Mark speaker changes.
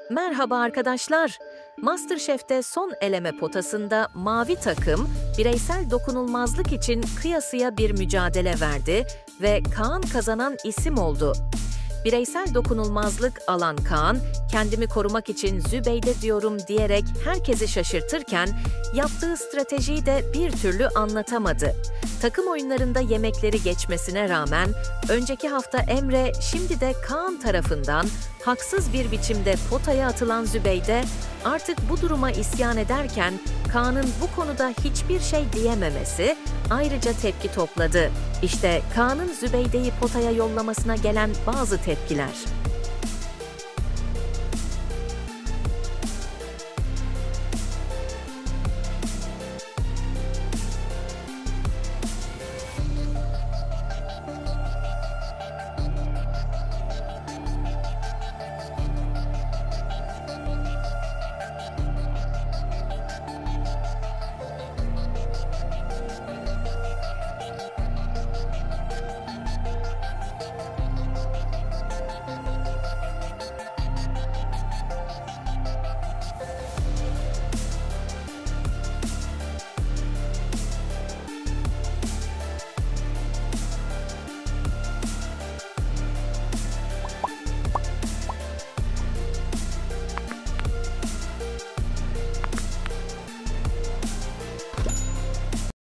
Speaker 1: Merhaba arkadaşlar. MasterChef'te son eleme potasında mavi takım bireysel dokunulmazlık için kıyasıya bir mücadele verdi ve Kaan kazanan isim oldu. Bireysel dokunulmazlık alan Kaan, kendimi korumak için Zübeyde diyorum diyerek herkesi şaşırtırken yaptığı stratejiyi de bir türlü anlatamadı. Takım oyunlarında yemekleri geçmesine rağmen önceki hafta Emre, şimdi de Kaan tarafından haksız bir biçimde potaya atılan Zübeyde artık bu duruma isyan ederken Kaan'ın bu konuda hiçbir şey diyememesi ayrıca tepki topladı. İşte Kaan'ın Zübeyde'yi potaya yollamasına gelen bazı tepkiler.